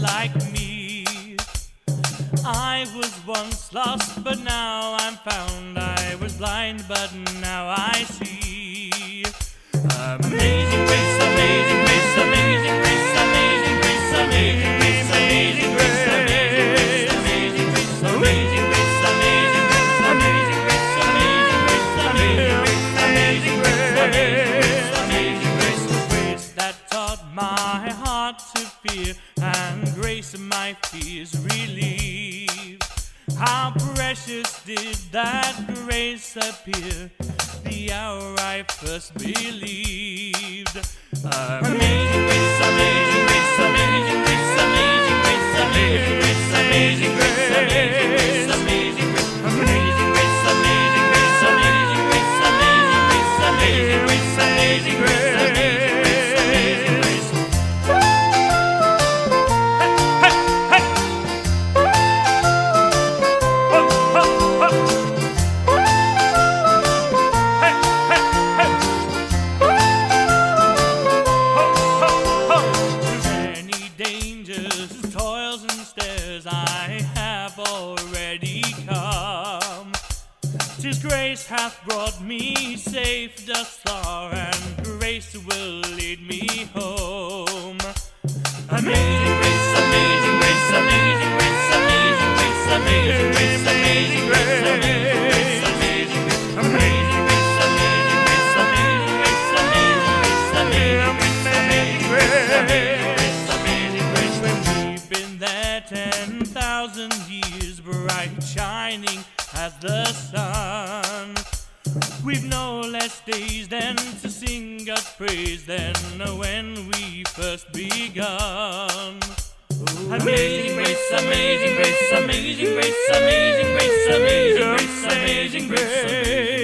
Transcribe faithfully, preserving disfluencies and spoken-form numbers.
like me. I was once lost, but now I'm found. I was blind, but now I see. Amazing grace, amazing grace, amazing grace, amazing grace, amazing grace, amazing grace, amazing grace, amazing grace, amazing grace, amazing grace, amazing grace, amazing grace, amazing grace, amazing grace, grace that taught my heart to fear, and grace my fears relieve. How precious did that grace appear the hour I first believed. Amazing grace, amazing grace, amazing grace, amazing grace, amazing grace, amazing grace, amazing grace, amazing grace, amazing grace, amazing grace, amazing grace, amazing grace, amazing grace, amazing grace, amazing grace. Toils and stairs I have already come. 'Tis grace hath brought me safe thus far, and grace will lead me home. Amazing grace, amazing grace, amazing grace, amazing grace, amazing grace, amazing grace, amazing grace, amazing grace, amazing grace, amazing grace, amazing grace, amazing grace, amazing grace, amazing grace. Ten thousand years, bright shining as the sun. We've no less days than to sing God's praise than when we first begun. Amazing grace, amazing grace, amazing grace, amazing grace, amazing grace, amazing grace, amazing grace.